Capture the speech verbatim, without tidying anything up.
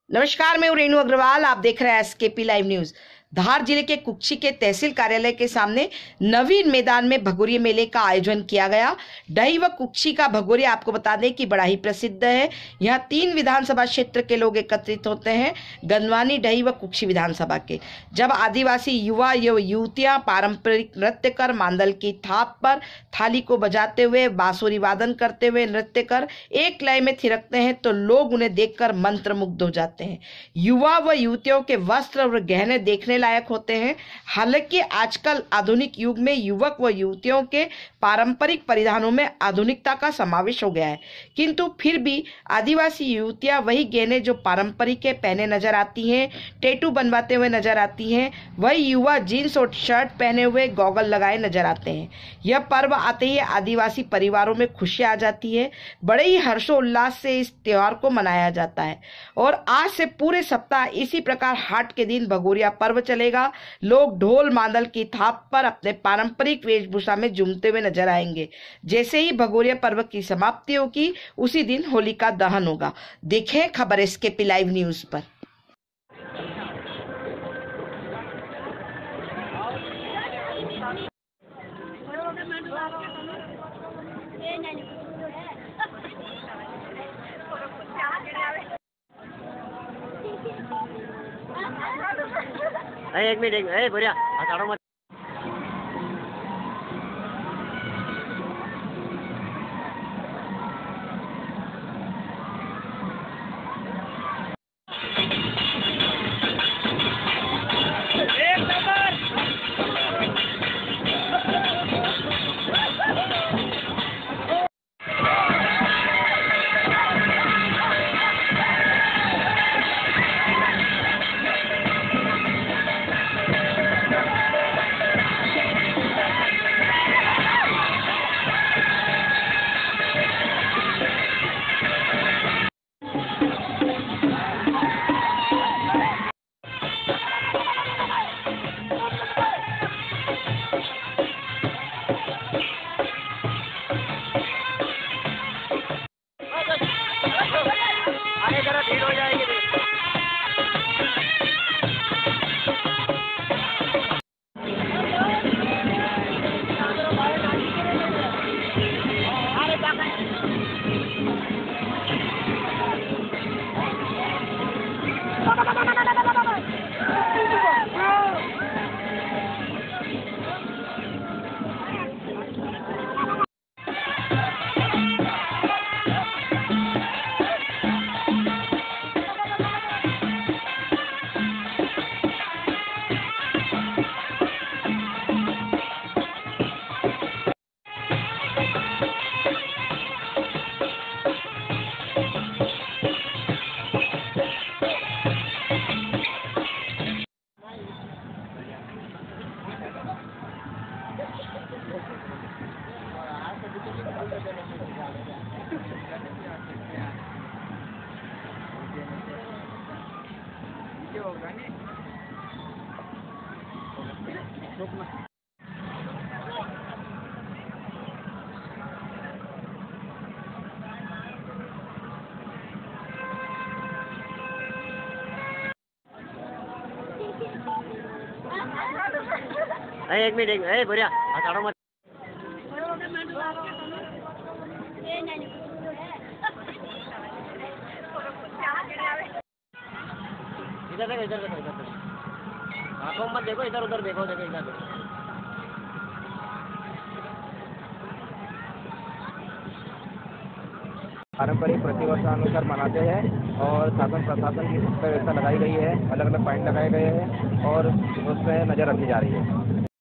नमस्कार, मैं हूं रेणु अग्रवाल। आप देख रहे हैं एसकेपी लाइव न्यूज। धार जिले के कुक्षी के तहसील कार्यालय के सामने नवीन मैदान में भगोरिया मेले का आयोजन किया गया। डही व कुक्षी का भगोरिया आपको बता दें कि बड़ा ही प्रसिद्ध है। यहाँ तीन विधानसभा क्षेत्र के लोग एकत्रित होते हैं, गंधवानी, डही व कुक्षी विधानसभा के। जब आदिवासी युवा एवं युवतियां पारंपरिक नृत्य कर मांदल की थाप पर थाली को बजाते हुए, बांसुरी वादन करते हुए नृत्य कर एक लय में थिरकते हैं तो लोग उन्हें देखकर मंत्रमुग्ध हो जाते हैं। युवा व युवतियों के वस्त्र और गहने देखने लायक होते हैं। हालांकि आजकल आधुनिक युग में युवक व युवतियों के पारंपरिक परिधानों में आधुनिकता का समावेश हो गया है, किंतु फिर भी आदिवासी युवतियां वही गहने जो पारंपरिक है पहने नजर आती हैं, टैटू बनवाते हुए नजर आती हैं। वही युवा जीन्स और शर्ट पहने हुए गॉगल लगाए नजर आते हैं। यह पर्व आते ही आदिवासी परिवारों में खुशी आ जाती है। बड़े ही हर्षोल्लास से इस त्योहार को मनाया जाता है और आज से पूरे सप्ताह इसी प्रकार हाट के दिन भगोरिया पर्व चलेगा। लोग ढोल मांदल की थाप पर अपने पारंपरिक वेशभूषा में झूमते हुए नजर आएंगे। जैसे ही भगोरिया पर्व की समाप्ति होगी उसी दिन होलिका दहन होगा। देखें खबर एसकेपी लाइव न्यूज पर। एक मिनट एक ए बढ़िया हटाड़ो मत। एक नंबर एक मिनट एक ए बढ़िया हटाड़ो मत। इधर देखो इधर देखो इधर आंखों मत देखो, इधर उधर देखो देखो इधर देखो। पारंपरिक प्रतिवर्षानुसार मनाते हैं और शासन प्रशासन की व्यवस्था लगाई गई है, अलग अलग पॉइंट लगाए गए हैं और उसमें नज़र रखी जा रही है।